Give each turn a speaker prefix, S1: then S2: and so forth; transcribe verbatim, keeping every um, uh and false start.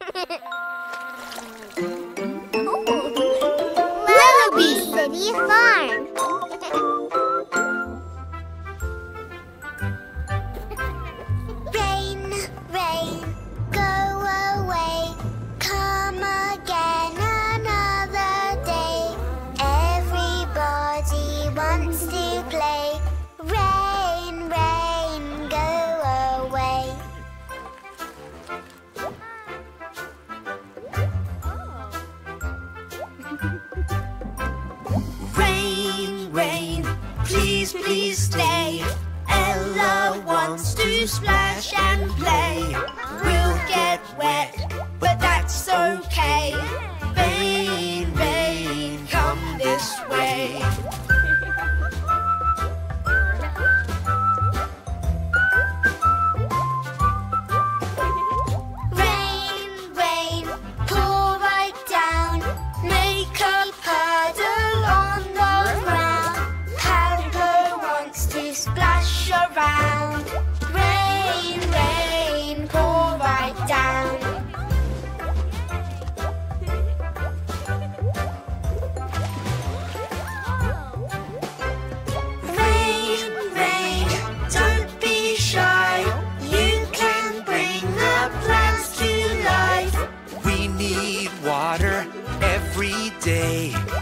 S1: Lellobee City Farm. Rain, rain, go away. Come again another day. Everybody wants to play. Rain, rain, go away.
S2: Rain, rain, please, please stay. Ella wants to splash and play. We'll get wet, but that's okay. Rain, rain, come this way.
S1: Rain, rain, pour right down. Make a puddle on the ground. Pablo wants to splash around. Rain, rain, pour right down.
S2: Rain, rain, don't be shy. You can bring the plants to life.
S3: We need water every day.